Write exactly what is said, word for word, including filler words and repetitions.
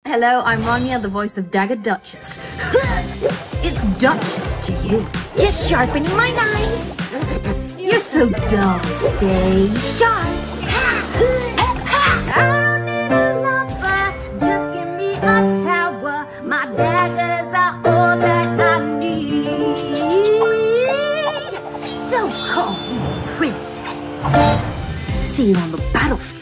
Hello, I'm Rania, the voice of Dagger Duchess. It's Duchess to you. Just sharpening my knife. You're so dull. Stay sharp. I don't need a lover. Just give me a tower. My daggers are all that I need. So call me princess. See you on the battlefield.